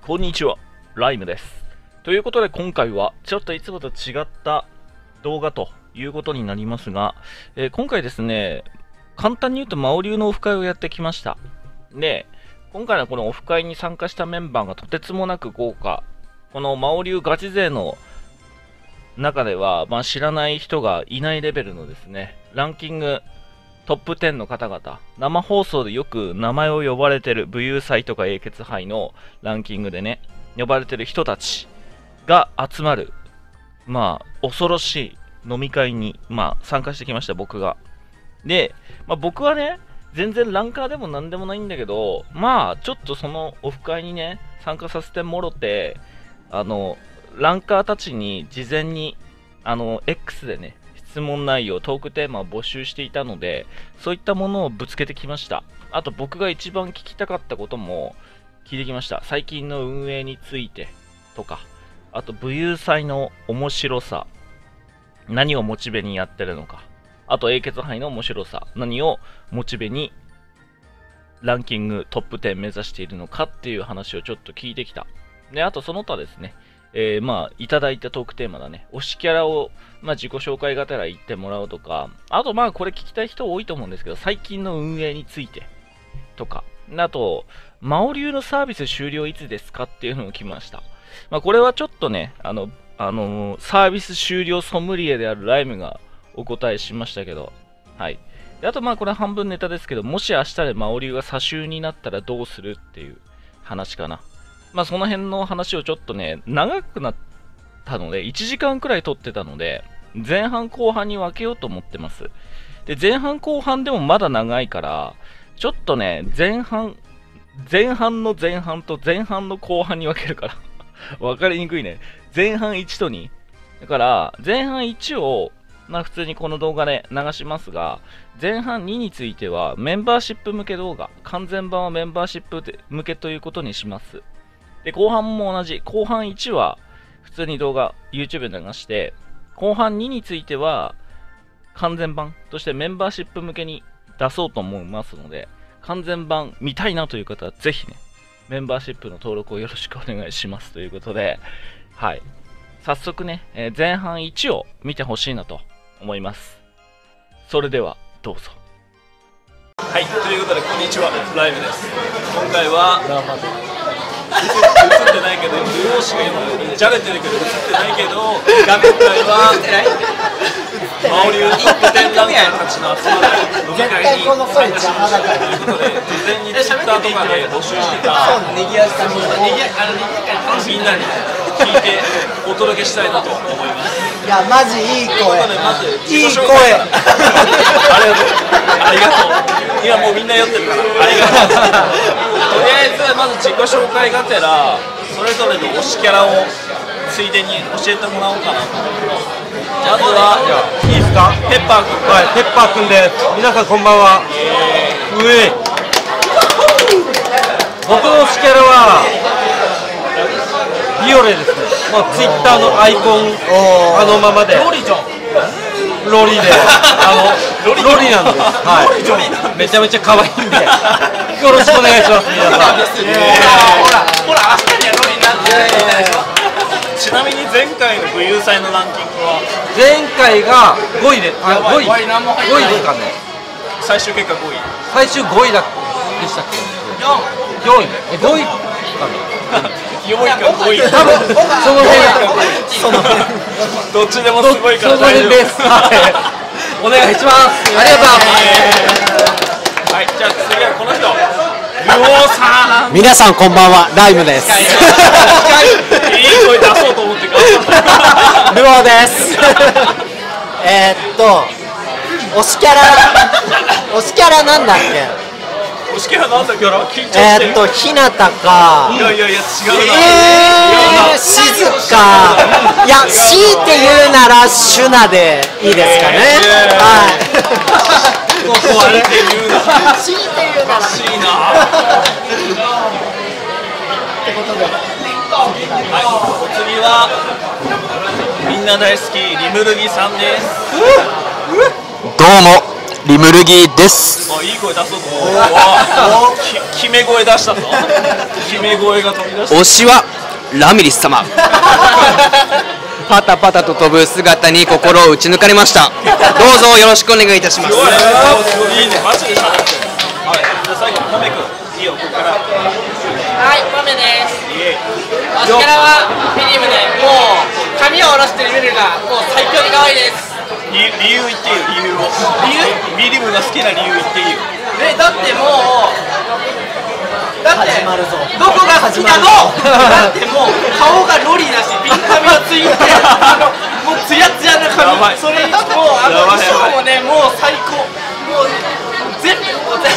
こんにちは、ライムです。ということで今回はちょっといつもと違った動画ということになりますが、今回ですね、簡単に言うと魔王流のオフ会をやってきました。で、今回のこのオフ会に参加したメンバーがとてつもなく豪華。この魔王流ガチ勢の中では、知らない人がいないレベルのですね、ランキングトップ10の方々、生放送でよく名前を呼ばれてる武勇祭とか英傑杯のランキングでね、呼ばれてる人たちが集まる、恐ろしい飲み会に、参加してきました、僕が。で、僕はね、全然ランカーでもなんでもないんだけど、ちょっとそのオフ会にね、参加させてもろて、ランカーたちに事前に、X でね、質問内容、トークテーマを募集していたので、そういったものをぶつけてきました。あと僕が一番聞きたかったことも聞いてきました。最近の運営についてとか、あと武勇祭の面白さ、何をモチベにやってるのか、あと英傑杯の面白さ、何をモチベにランキングトップ10目指しているのかっていう話をちょっと聞いてきた。で、あとその他ですね、いただいたトークテーマだね。推しキャラを、自己紹介がてら言ってもらうとか、あとこれ聞きたい人多いと思うんですけど、最近の運営についてとか、あと、魔王流のサービス終了いつですかっていうのが来ました。これはちょっとね、サービス終了ソムリエであるライムがお答えしましたけど、はい。であとこれ半分ネタですけど、もし明日で魔王流が差しになったらどうするっていう話かな。その辺の話をちょっとね、長くなったので、1時間くらい撮ってたので、前半後半に分けようと思ってます。で、前半後半でもまだ長いから、ちょっとね、前半の前半と前半の後半に分けるから、分かりにくいね。前半1と2。だから、前半1を、普通にこの動画で流しますが、前半2については、メンバーシップ向け動画、完全版はメンバーシップ向けということにします。で、後半も同じ。後半1は普通に動画 YouTube で流して、後半2については完全版としてメンバーシップ向けに出そうと思いますので、完全版見たいなという方はぜひね、メンバーシップの登録をよろしくお願いしますということで、はい。早速ね、前半1を見てほしいなと思います。それではどうぞ。はい、ということでこんにちは、ライブです。今回は映ってないけど、両子が今じゃれてるけど映ってないけど、画面内は魔王流トップ10ランカーたちの集まる飲み会に参加しましたということで、事前に Twitter とかで募集してたみんなに聞いてお届けしたいなと思います。 いや、マジいい声。いい声。 ありがとう。今もうみんな酔ってるから。ありがとう。とりあえずまず自己紹介がてら、それぞれの推しキャラをついでに教えてもらおうかなと思います。まずはいいですか？ペッパーくん。 はい、ペッパーくんです。皆さんこんばんは。僕の推しキャラはビオレですね。ツイッターのアイコンあのままで。ロリで、ロリなんです。はい。めちゃめちゃ可愛いんで、よろしくお願いします。皆さん。 ほら、明日にはロリなんで。ちなみに前回の武勇祭のランキングは前回が5位で、5位ですかね。 最終結果5位。 最終5位でしたっけ？4位。5位かな。 4位か5位。 多分その辺どっちでもすごいから大丈夫です。お願いします。ありがとう。 はい、じゃあ次はこの人。ルオさん。 皆さんこんばんは、ライムです。 いい声出そうと思って頑張った。 ルオです。推しキャラなんだっけ？ 推しキャラなんだっけ？緊張してる。 ひなたか。 いや違うな。 静か。いや、強いて言うならシュナでいいですかね。はい。 強いて言うなら。 強いて言うなら。 欲しいな。 ってことで。 はい、お次はみんな大好きリムルギさんです。 どうも、 リムルギです。 いい声出そうと思う。決め声出したぞ。決め声が飛び出した。 推しはラミリス様。パタパタと飛ぶ姿に心を打ち抜かれました。どうぞよろしくお願いいたします。 すごいいいね、マジで喋ってる。はい、じゃあ最後ポメ君、いいよ、ここから。 はい、ポメです。推しキャラはフィリムで、もう髪を下ろしてる見るがもう最強に可愛いです。 理由言ってよ、理由を。フィリムが好きな理由言っていいよ。 だってもうだって始まるぞ。 どこが好きなの？だってもう顔がロリだし、ピン髪をついて、もうツヤツヤな髪、それにもう衣装もね、もう最高、もう全部もう全部。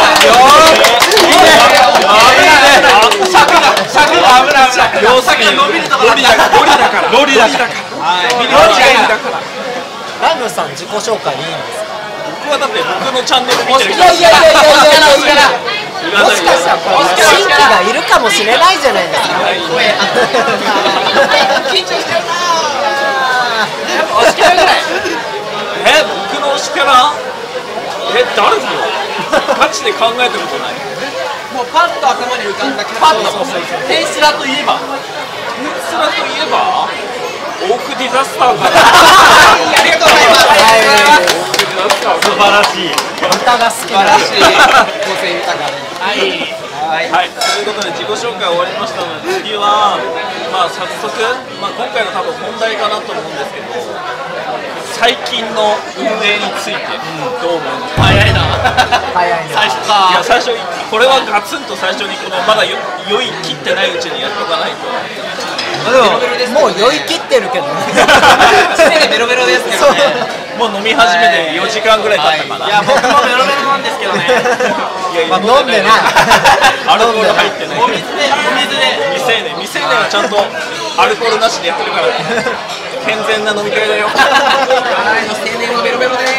尺が危ない危ない。要するに伸びるところだから。ロリだから。はい。ロリだから。 ラムさん自己紹介いいんですか？ 僕はだって僕のチャンネル見てる人。 いやもしかしたら新規がいるかもしれないじゃないですか。 緊張しちゃうな。やっぱ推しキャラぐらい。 僕の推しキャラ？誰だよ。ガチで考えたことない。 もうパッと頭に浮かんだキャラ。テイスラといえば。 オークディザスターかな。 ありがとうございます。 素晴らしい。 歌が好きな。 個性豊かで。 はい、ということで自己紹介終わりましたので、次は、早速、今回の多分本題かなと思うんですけど、最近の運営についてどう思うのか。 早いな。 最初か。 いや、最初、これはガツンと最初にまだ酔い切ってないうちにやっとかないと。 もう酔い切ってるけどね。 常にベロベロですけどね。 もう飲み始めて4時間ぐらい経ったかな。 いや、僕もベロベロなんですけどね。 飲んでない。 アルコール入ってない。 お水で。 未成年はちゃんとアルコールなしでやってるからね。健全な飲み会だよ。 未成年はベロベロでー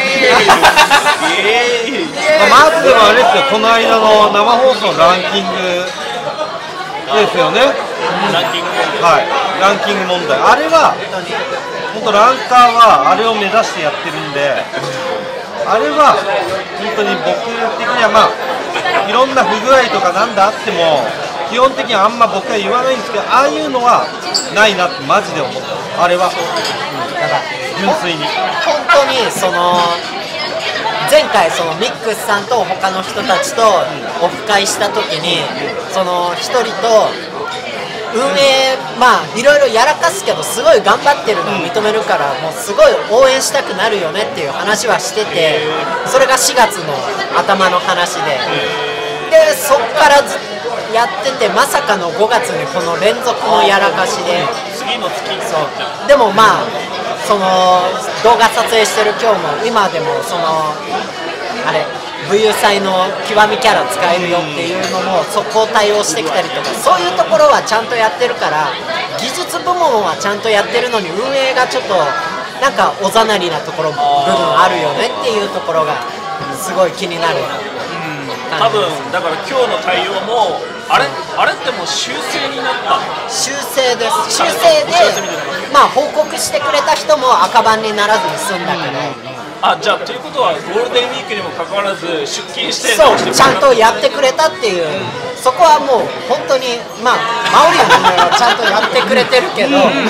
す。 まずはあれですよ、この間の生放送のランキングですよね。 ランキング問題。 はい、ランキング問題。あれは本当ランカーはあれを目指してやってるんで、あれは本当に僕的にはいろんな不具合とかなんだあっても基本的にあんま僕は言わないんですけど、ああいうのはないなってマジで思った。あれは、だから純粋に本当に前回ミックスさんと他の人たちとオフ会した時に一人と運営いろいろやらかすけどすごい頑張ってるのを認めるからもうすごい応援したくなるよねっていう話はしてて、それが4月の頭の話でそっからやっててまさかの5月にこの連続のやらかしで次の月でも動画撮影してる今日も今でもあれ武勇祭の極みキャラ使えるよっていうのもそこを対応してきたりとか、そういうところはちゃんとやってるから技術部門はちゃんとやってるのに運営がちょっとなんかおざなりなところ部分あるよねっていうところがすごい気になるな。 多分だから今日の対応もあれってもう修正になった。 修正です。修正で報告してくれた人も赤番にならずに済んだけど。 じゃあということはゴールデンウィークにもかかわらず出勤してそうちゃんとやってくれたっていう、そこはもう本当にマオリの人間はちゃんとやってくれてるけど間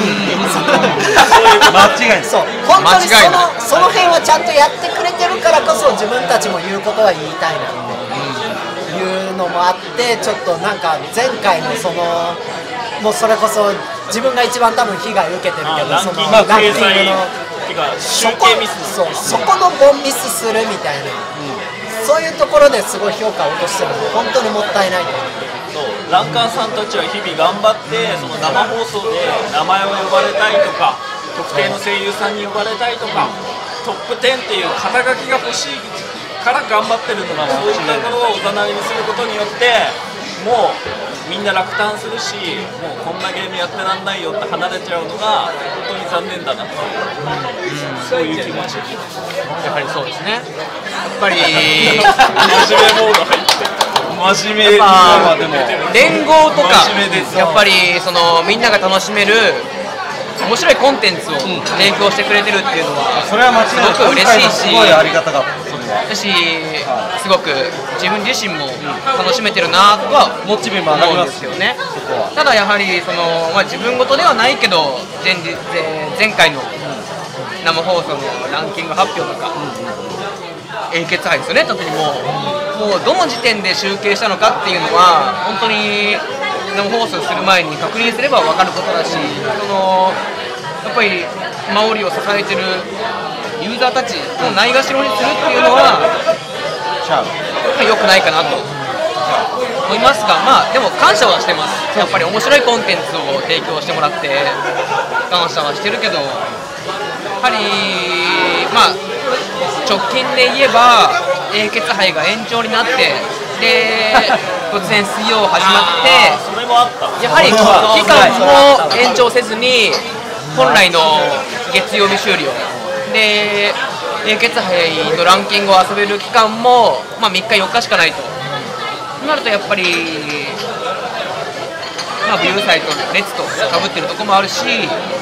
違いない。 そう本当にその辺はちゃんとやってくれてるからこそ自分たちも言うことは言いたいなっていうのもあって、ちょっとなんか前回のもうそれこそ自分が一番多分被害受けてるけどランキングのそこのボンミスするみたいな、そういうところですごい評価を落としてるので本当にもったいないと思う。 ランカーさんたちは日々頑張って生放送で名前を呼ばれたいとか特定の声優さんに呼ばれたいとかトップ10っていう肩書きが欲しいから頑張ってるのが、そういったところをおざなりにすることによってもうみんな落胆するし、もうこんなゲームやってらんないよって離れちゃうのが本当に残念だなと、そういう気持ち。 やはりそうですね。やっぱり真面目モード入って真面目モードでも連合とかやっぱりみんなが楽しめる面白いコンテンツを提供してくれてるっていうのはそれは間違いない。 すごく嬉しいし、 すごいありがたかった。 だし、すごく自分自身も楽しめてるなとはモチベも上がり思うんますですよね。ただやはり自分事ではないけど前回の生放送のランキング発表とか、英傑杯ですよね、特にもうどの時点で集計したのかっていうのは本当に生放送する前に確認すれば分かることだし、やっぱりマオリを支えてるユーザーたちをないがしろにするっていうのは良くないかなと思いますが、でも感謝はしてます。やっぱり面白いコンテンツを提供してもらって感謝はしてるけど、やはり直近で言えば英傑杯が延長になって、で突然水曜始まって、やはり期間も延長せずに本来の月曜日終了で、英傑杯のランキングを遊べる期間も、3日4日しかないとなると、やっぱり、ブルーサイと列とかぶってるところもあるし、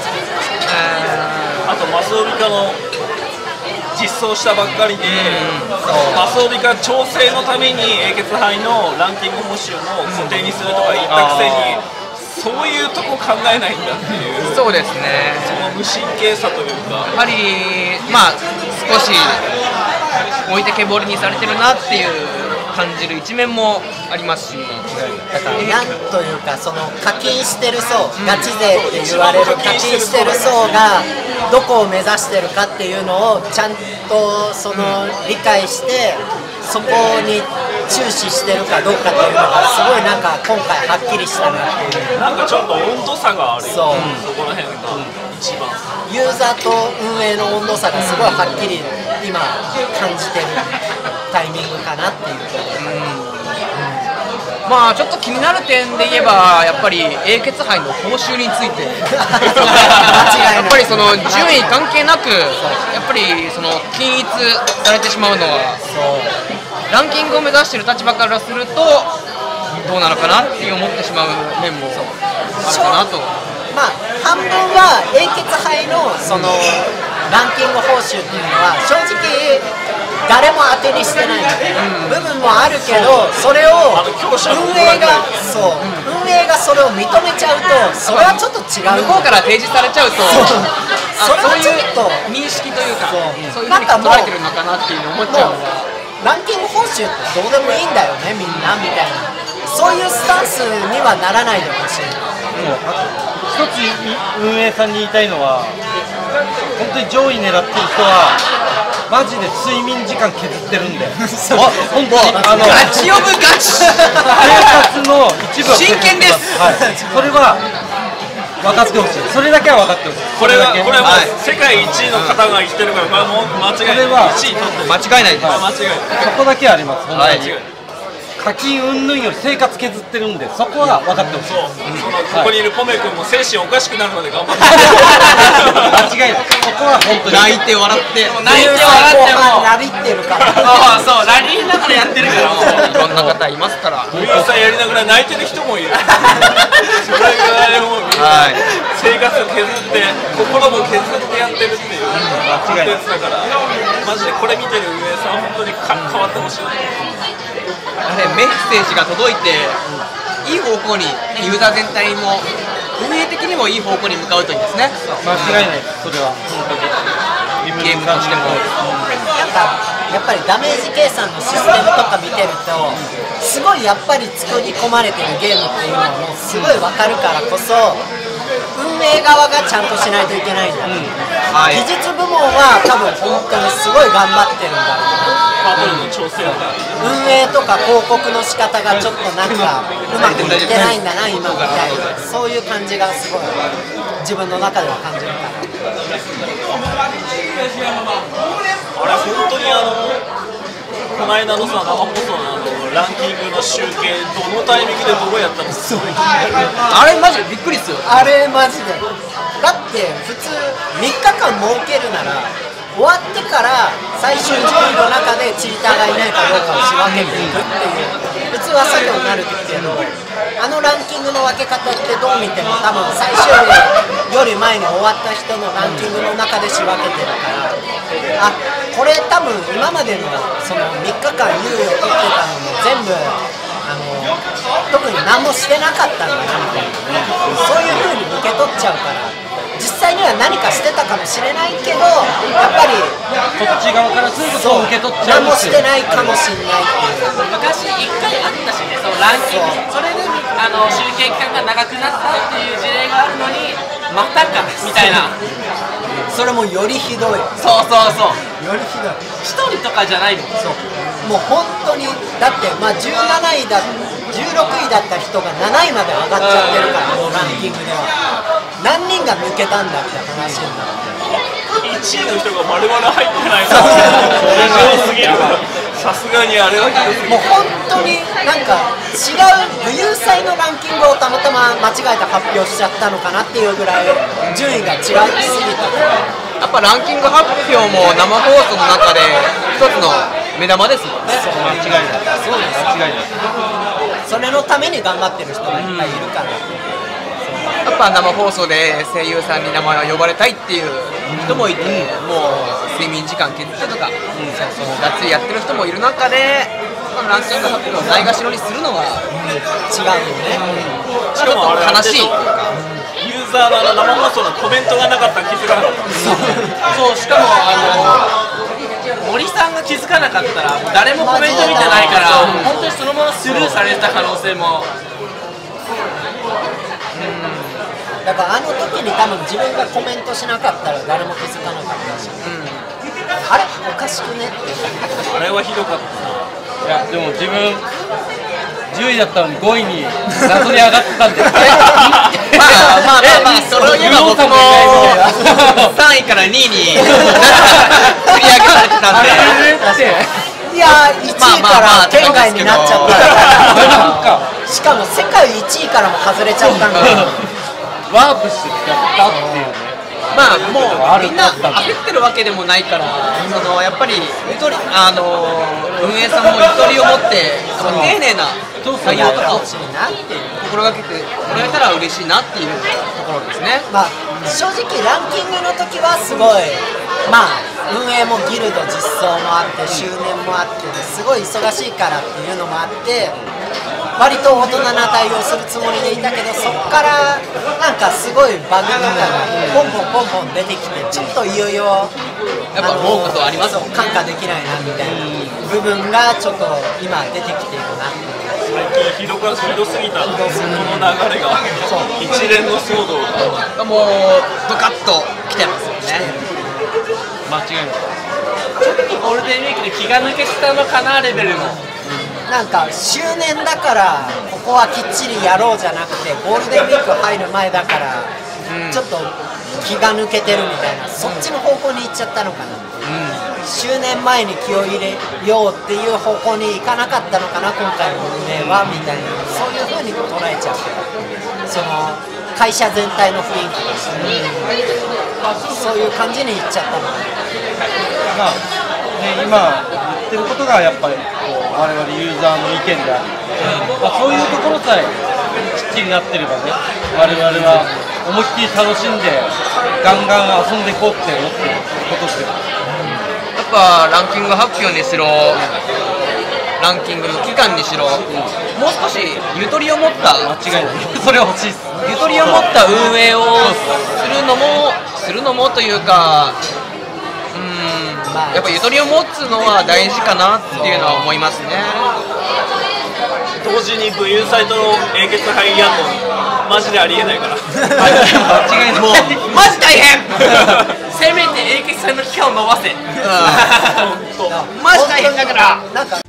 あとマスオビカの実装したばっかりで、マスオビカ調整のために英傑杯のランキング報酬も固定にするとか言ったくせに、そういうとこ考えないんだっていう、 そうですね、 その無神経さというか、 やはり少し置いてけぼりにされてるなっていう感じる一面もありますし、 だからなんというか、その課金してる層、ガチ勢って言われる課金してる層がどこを目指してるかっていうのをちゃんと理解して、そこに注視してるかどうかっていうのがすごい今回はっきりしたなっていう。 なんかちょっと温度差があるよね、そこら辺が一番。 ユーザーと運営の温度差がすごいはっきり今感じてるタイミングかなっていう。 ちょっと気になる点で言えば、やっぱり英傑杯の報酬についてやっぱり順位関係なく、やっぱり均一されてしまうのは、ランキングを目指している立場からするとどうなのかなって思ってしまう面もあるかなと。 半分は英傑杯のランキング報酬っていうのは正直誰も当てにしてない部分もあるけど、それを運営がそれを認めちゃうと、それはちょっと違う。 向こうから提示されちゃうと、そういう認識というか、そういうふうに捉えてるのかなっていうのを思っちゃうのは、 ランキング報酬ってどうでもいいんだよねみんなみたいな、そういうスタンスにはならないでほしい。 一つ運営さんに言いたいのは、本当に上位狙ってる人はマジで睡眠時間削ってるんで、本当にガチオブガチ生活の一部は真剣です、 それは分かってほしい。それだけは分かってほしい。 これはもう世界1位の方が言ってるから、これはもう間違いない。1位取ってる。 間違いないです。 間違いない。 そこだけはあります。 間違いない。 課金云々より生活削ってるんで、そこは分かってほしい。 ここにいるポメ君も精神おかしくなるので頑張って。 間違いない。そこは本当に泣いて笑って泣いて笑ってもラリってるから。 そうラリーながらやってるから、いろんな方いますから。 運営さんやりながら泣いてる人もいる。それぐらいもう生活を削って心も削ってやってるっていうコンテンツだから、マジでこれ見てる運営さんは本当に変わってほしい。 メッセージが届いていい方向に、ユーザー全体も運営的にもいい方向に向かうといいですね。 間違いないです。それは本当にゲームとしてもやっぱりダメージ計算のシステムとか見てると、すごいやっぱり作り込まれてるゲームっていうのもすごい分かるからこそ、運営側がちゃんとしないといけないんだ、技術部門は多分本当にすごい頑張ってるんだろうな。運営とか広告の仕方がちょっとうまくいってないんだな今みたいな、そういう感じがすごい自分の中では感じるから。 あれ本当にこの間のさ、生放送のランキングの集計、どのタイミングでどうやったの？ あれマジでびっくりっすよ。 あれマジでだって普通3日間設けるなら終わってから最終順位の中でチーターがいないかどうかを仕分けていくっていう普通は作業になるけど、あのランキングの分け方ってどう見ても多分最終日より前に終わった人のランキングの中で仕分けてるから、あ、これ多分今までのその3日間猶予を取ってたのも全部特に何もしてなかったんだなみたいな、そういう風に受け取っちゃうから。実際には何かしてたかもしれないけど、やっぱりこっち側からするとそう受け取っちゃう。 何もしてないかもしれないっていう。 昔1回あったしね、そのランキング、それで集計期間が長くなったっていう事例があるのに、またかみたいな。 それもよりひどい。 そうそうそう。 よりひどい。 1人とかじゃないの。 そう。もう本当にだってまあ17位だ16位だった人が7位まで上がっちゃってるから、このランキングでは。何人が抜けたんだって話になって。 1位の人が丸々入ってないからひどすぎる。さすがにあれはひどすぎる。 もう本当になんか違う武勇祭のランキングをたまたま間違えて発表しちゃったのかなっていうぐらい順位が違いすぎた。 やっぱランキング発表も生放送の中で一つの目玉ですもんね。 間違いない。そうです。間違いない。 それのために頑張ってる人がいっぱいいるから。 やっぱ生放送で声優さんに名前を呼ばれたいっていう人もいて、もう睡眠時間削ってとか、がっつりやってる人もいる中で、ランキング発表をないがしろにするのは違うよね。 ちょっと悲しい。 ユーザーの生放送のコメントがなかったら気づかなかった。 そう、しかも森さんが気づかなかったら誰もコメント見てないから、本当にそのままスルーされた可能性も。 だからあの時に多分自分がコメントしなかったら誰も気づかなかったし、あれおかしくねってあれはひどかった。 いやでも自分10位だったのに5位に謎に上がってたんで。 まあそれを言えば僕も3位から2位に繰り上げられてたんで。 いやー、1位から県外になっちゃった。しかも世界1位からも外れちゃったんだ。 ワープしてきちゃったっていうね。 まあもうみんな焦ってるわけでもないから、やっぱり運営さんもゆとりを持って丁寧な対応とかを心がけてもらえたら嬉しいなっていうところですね。 まあ正直ランキングの時はすごい、まあ運営もギルド実装もあって周年もあってすごい忙しいからっていうのもあって割と大人な対応するつもりでいたけど、そこからなんかすごいバグとかがポンポンポンポン出てきて、ちょっといよいよやっぱ思うことはありますよ。 感化できないなみたいな部分がちょっと今出てきているなっていう。 最近ひどすぎたこの流れが一連の騒動がもうドカッと来てますよね。 間違いない。 ちょっとゴールデンウィークで気が抜けてたのかなレベルの。 なんか周年だからここはきっちりやろうじゃなくて、ゴールデンウィーク入る前だからちょっと気が抜けてるみたいな、そっちの方向に行っちゃったのかな。周年前に気を入れようっていう方向に行かなかったのかな今回の運営はみたいな、そういう風に捉えちゃうけど、その会社全体の雰囲気として、そういう感じに行っちゃったのかな。 まあね、今言ってることがやっぱり我々ユーザーの意見であり、そういうところさえきっちりなってればね、我々は思いっきり楽しんでガンガン遊んでいこうって思ってることですよ。 やっぱランキング発表にしろ、ランキングの期間にしろ、もう少しゆとりを持った間違いないそれは欲しいっす。 ゆとりを持った運営をするのもというか、やっぱゆとりを持つのは大事かなっていうのは思いますね。 同時に武勇祭と英傑杯やんのマジでありえないから間違いない。 もうマジ大変せめて英傑祭の期間を延ばせ。 マジ大変だから。 なんか